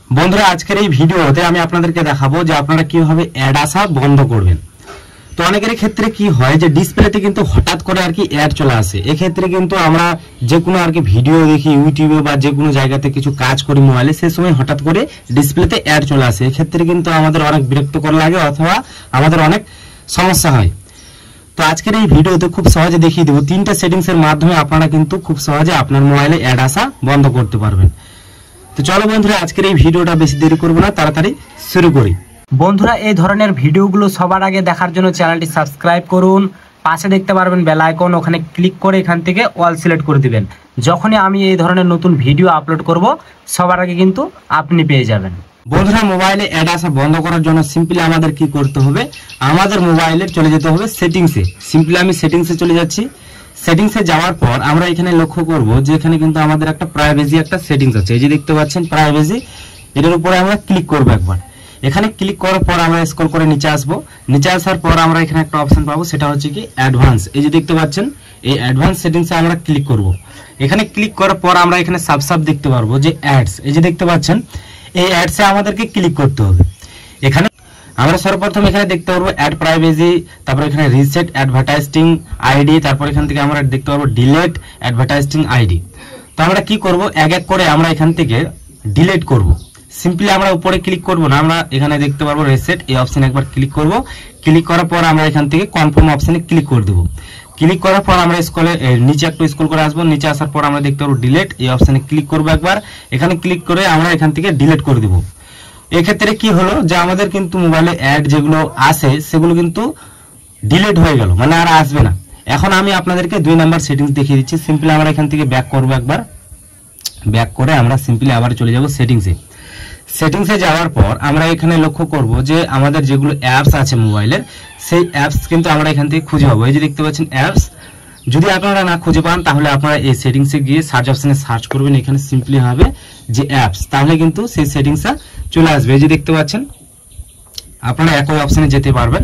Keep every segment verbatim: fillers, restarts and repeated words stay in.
বন্ধুরা আজকের এই ভিডিওতে আমি আপনাদেরকে দেখাবো যে আপনারা কিভাবে অ্যাড আসা বন্ধ করবেন। তো অনেকের ক্ষেত্রে কি হয় যে ডিসপ্লেতে কিন্তু হঠাৎ করে আর কি অ্যাড চলে আসে। এই ক্ষেত্রে কিন্তু আমরা যে কোনো আর কি ভিডিও দেখি ইউটিউবে বা যে কোনো জায়গাতে কিছু কাজ করি মোবাইলে, সেই সময় হঠাৎ করে ডিসপ্লেতে অ্যাড চলে আসে। এই ক্ষেত্রে কিন্তু আমাদের অনেক বিরক্তকর লাগে অথবা আমাদের অনেক সমস্যা হয়। তো আজকের এই ভিডিওতে খুব সহজে দেখিয়ে দেবো তিনটা সেটিংস এর মাধ্যমে আপনারা কিন্তু খুব সহজে আপনার মোবাইলে অ্যাড আসা বন্ধ করতে পারবেন। তো চলো বন্ধুরা আজকের এই ভিডিওটা বেশি দেরি করব না, তাড়াতাড়ি শুরু করি। বন্ধুরা এই ধরনের ভিডিওগুলো সবার আগে দেখার জন্য চ্যানেলটি সাবস্ক্রাইব করুন। পাশে দেখতে পারবেন বেল আইকন, ওখানে ক্লিক করে এখান থেকে অল সিলেক্ট করে দিবেন। যখনই আমি এই ধরনের নতুন ভিডিও আপলোড করব সবার আগে কিন্তু আপনি পেয়ে যাবেন। বন্ধুরা মোবাইলে অ্যাড আসা বন্ধ করার জন্য সিম্পলি আমাদের কি করতে হবে, আমাদের মোবাইলে চলে যেতে হবে সেটিংসে। সিম্পলি আমি সেটিংসে চলে যাচ্ছি। সেটিংসে যাওয়ার পর আমরা এখানে লক্ষ্য করব যে এখানে কিন্তু আমাদের একটা প্রাইভেসি একটা সেটিংস আছে। এই যে দেখতে পাচ্ছেন প্রাইভেসি, এটার উপরে আমরা ক্লিক করব একবার। এখানে ক্লিক করার পর আমরা স্ক্রল করে নিচে আসবো। নিচে আসার পর আমরা এখানে একটা অপশন পাবো, সেটা হচ্ছে কি অ্যাডভান্স। এই যে দেখতে পাচ্ছেন এই অ্যাডভান্স সেটিংসে আমরা ক্লিক করব। এখানে ক্লিক করার পর আমরা এখানে সাব সাব দেখতে পারবো যে অ্যাডস। এই যে দেখতে পাচ্ছেন এই অ্যাডসে আমাদেরকে ক্লিক করতে হবে। এখানে আমরা সর্বপ্রথম এখানে দেখতে পারবো অ্যাড প্রাইভেসি, তারপর এখানে রিসেট অ্যাডভার্টাইজিং আইডি, তারপর এখান থেকে আমরা দেখতে পারবো ডিলেট অ্যাডভার্টাইজিং আইডি। তো আমরা কি করব, এক এক করে আমরা এখান থেকে ডিলেট করব। সিম্পলি আমরা উপরে ক্লিক করব না, আমরা এখানে দেখতে পারবো রিসেট, এই অপশনে একবার ক্লিক করব। ক্লিক করার পর আমরা এখান থেকে কনফার্ম অপশনে ক্লিক করে দেব। ক্লিক করার পর আমরা স্ক্রলে নিচে একটু স্ক্রল করে আসবো। নিচে আসার পর আমরা দেখতে পারবো ডিলেট, এই অপশনে ক্লিক করব একবার। এখানে ক্লিক করে আমরা এখান থেকে ডিলেট করে দেব। এক্ষেত্রে কি হলো যে আমাদের কিন্তু মোবাইলে অ্যাড যেগুলো আসে সেগুলো কিন্তু ডিলিট হয়ে গেল, মানে আর আসবে না। এখন আমি আপনাদেরকে দুই নাম্বার সেটিংস দেখিয়ে দিচ্ছি। সিম্পলি আমরা এখান থেকে ব্যাক করব একবার। ব্যাক করে আমরা সিম্পলি আবার চলে যাব সেটিংসে। সেটিংসে যাওয়ার পর আমরা এখানে লক্ষ্য করব যে আমাদের যেগুলো অ্যাপস আছে মোবাইলের, সেই অ্যাপস কিন্তু আমরা এখান থেকে খুঁজে পাবো। এই যে দেখতে পাচ্ছেন অ্যাপস। যদি আপনারা না খুঁজে পান তাহলে আপনারা এই সেটিংসে গিয়ে সার্চ অপশনে সার্চ করবেন, এখানে সিম্পলি হবে যে অ্যাপস, তাহলে কিন্তু সেই সেটিংসটা চলে আসবে। এই যে দেখতে পাচ্ছেন আপনারা একই অপশনে যেতে পারবেন।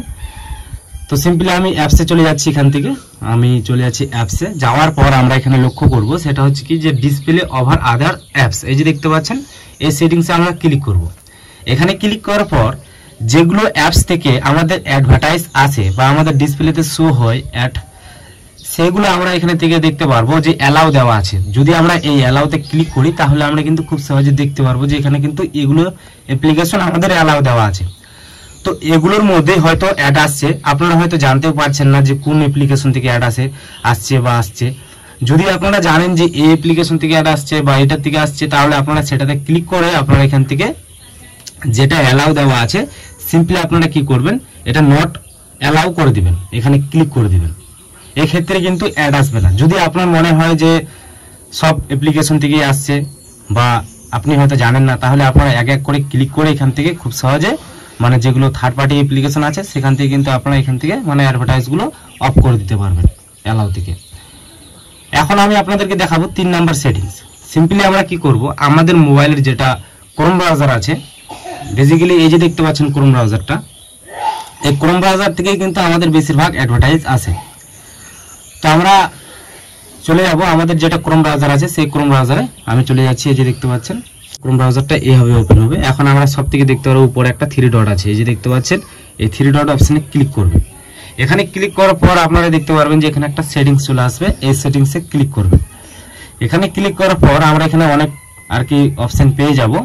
তো সিম্পলি আমি অ্যাপসে চলে যাচ্ছি। এখান থেকে আমি চলে যাচ্ছি অ্যাপসে। যাওয়ার পর আমরা এখানে লক্ষ্য করব সেটা হচ্ছে কি যে ডিসপ্লে ওভার আদার অ্যাপস। এই যে দেখতে পাচ্ছেন এই সেটিংসে আমরা ক্লিক করব। এখানে ক্লিক করার পর যেগুলো অ্যাপস থেকে আমাদের অ্যাডভার্টাইজ আসে বা আমাদের ডিসপ্লেতে শো হয় অ্যাড, সেগুলো আমরা এখানে থেকে দেখতে পারবো যে অ্যালাউ দেওয়া আছে। যদি আমরা এই অ্যালাউতে ক্লিক করি তাহলে আমরা কিন্তু খুব সহজে দেখতে পারবো যে এখানে কিন্তু এগুলো অ্যাপ্লিকেশন আমাদের অ্যালাউ দেওয়া আছে। তো এগুলোর মধ্যে হয়তো অ্যাড আসছে, আপনারা হয়তো জানতেও পারছেন না যে কোন অ্যাপ্লিকেশন থেকে অ্যাড আসে আসছে বা আসছে। যদি আপনারা জানেন যে এই অ্যাপ্লিকেশন থেকে অ্যাড আসছে বা এটার থেকে আসছে, তাহলে আপনারা সেটাতে ক্লিক করে আপনারা এখান থেকে যেটা অ্যালাউ দেওয়া আছে সিম্পলি আপনারা কি করবেন, এটা নট অ্যালাউ করে দিবেন, এখানে ক্লিক করে দিবেন। এক্ষেত্রে কিন্তু অ্যাড আসবে না। যদি আপনার মনে হয় যে সব অ্যাপ্লিকেশন থেকেই আসছে বা আপনি হয়তো জানেন না, তাহলে আপনারা এক এক করে ক্লিক করে এখান থেকে খুব সহজে মানে যেগুলো থার্ড পার্টি অ্যাপ্লিকেশন আছে সেখান থেকে কিন্তু আপনারা এখান থেকে মানে অ্যাডভার্টাইজগুলো অফ করে দিতে পারবেন অ্যালাউ থেকে। এখন আমি আপনাদেরকে দেখাবো তিন নাম্বার সেটিংস। সিম্পলি আমরা কি করব, আমাদের মোবাইলের যেটা ক্রোম ব্রাউজার আছে, বেসিক্যালি এই যে দেখতে পাচ্ছেন ক্রোম ব্রাউজারটা, এই ক্রোম ব্রাউজার থেকে কিন্তু আমাদের বেশিরভাগ অ্যাডভার্টাইজ আসে। তো আমরা চলে যাব আমাদের যেটা ক্রোম ব্রাউজার আছে সেই ক্রোম ব্রাউজারে আমি চলে যাচ্ছি। এই যে দেখতে পাচ্ছেন ক্রোম ব্রাউজারটা এইভাবে ওপেন হবে। এখন আমরা সব থেকে দেখতে পারবো উপরে একটা থ্রি ডট আছে। এই যে দেখতে পাচ্ছেন এই থ্রি ডট অপশনে ক্লিক করবেন। এখানে ক্লিক করার পর আপনারা দেখতে পারবেন যে এখানে একটা সেটিংস চলে আসবে, এই সেটিংসে ক্লিক করবেন। এখানে ক্লিক করার পর আমরা এখানে অনেক আর কি অপশন পেয়ে যাব।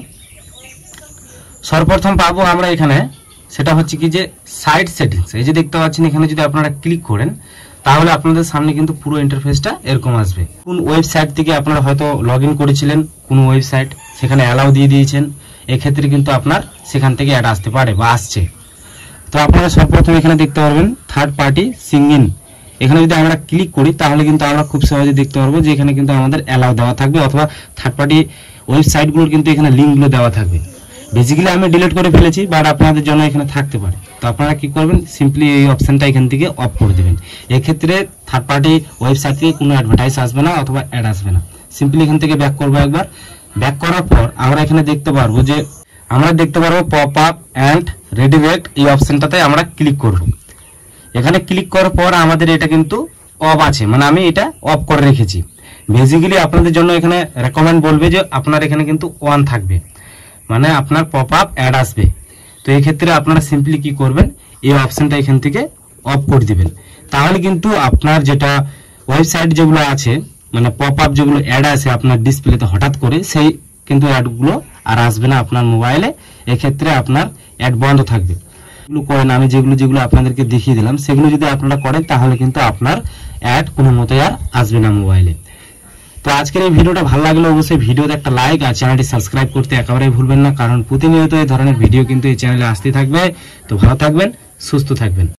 সর্বপ্রথম পাবো আমরা এখানে, সেটা হচ্ছে কি যে সাইট সেটিংস। এই যে দেখতে পাচ্ছেন এখানে যদি আপনারা ক্লিক করেন তাহলে আপনাদের সামনে কিন্তু পুরো ইন্টারফেসটা এরকম আসবে। কোন ওয়েবসাইট থেকে আপনারা হয়তো লগ ইন করেছিলেন, কোন ওয়েবসাইট সেখানে অ্যালাউ দিয়ে দিয়েছেন, এক্ষেত্রে কিন্তু আপনার সেখান থেকে অ্যাড আসতে পারে বা আসছে। তো আপনারা সর্বপ্রথম এখানে দেখতে পারবেন থার্ড পার্টি সিঙ্গিং। এখানে যদি আমরা ক্লিক করি তাহলে কিন্তু আমরা খুব সহজে দেখতে পারবো যে এখানে কিন্তু আমাদের অ্যালাউ দেওয়া থাকবে অথবা থার্ড পার্টি ওয়েবসাইটগুলোর কিন্তু এখানে লিঙ্কগুলো দেওয়া থাকবে। বেসিক্যালি আমি ডিলিট করে ফেলেছি, বাট আপনাদের জন্য এখানে থাকতে পারে। তো আপনারা কি করবেন, সিম্পলি এই অপশনটা এখান থেকে অফ করে দেবেন। এক্ষেত্রে থার্ড পার্টি ওয়েবসাইট থেকে কোনো অ্যাডভার্টাইজ আসবে না অথবা অ্যাড আসবে না। সিম্পলি এখান থেকে ব্যাক করবো একবার। ব্যাক করার পর আমরা এখানে দেখতে পারবো যে আমরা দেখতে পারবো পপ আপ অ্যান্ড রিডিরেক্ট, এই অপশনটাতে আমরা ক্লিক করব। এখানে ক্লিক করার পর আমাদের এটা কিন্তু অফ আছে, মানে আমি এটা অফ করে রেখেছি। বেসিক্যালি আপনাদের জন্য এখানে রেকমেন্ড বলবে যে আপনার এখানে কিন্তু অন থাকবে। মানে আপনার পপ আপ অ্যাড আসবে। তো এই ক্ষেত্রে আপনারা সিম্পলি কি করবেন, এই অপশনটা এখান থেকে অফ করে দিবেন। তাহলে কিন্তু আপনার যেটা ওয়েবসাইট যেগুলো আছে, মানে পপ আপ যেগুলো অ্যাড আছে আপনার ডিসপ্লেতে হঠাৎ করে, সেই কিন্তু অ্যাডগুলো আর আসবে না আপনার মোবাইলে। এক্ষেত্রে আপনার অ্যাড বন্ধ থাকবে। এগুলো করেন, আমি যেগুলো যেগুলো আপনাদেরকে দেখিয়ে দিলাম সেগুলো যদি আপনারা করেন তাহলে কিন্তু আপনার অ্যাড কোনো মতেই আর আসবে না মোবাইলে। তো আজকের এই ভিডিওটা ভালো লাগলে অবশ্যই ভিডিওতে একটা লাইক আর চ্যানেলটি সাবস্ক্রাইব করতে একেবারেই ভুলবেন না, কারণ প্রতিনিয়ত এই ধরনের ভিডিও কিন্তু এই চ্যানেলে আসতে থাকবে। তো ভালো থাকবেন, সুস্থ থাকবেন।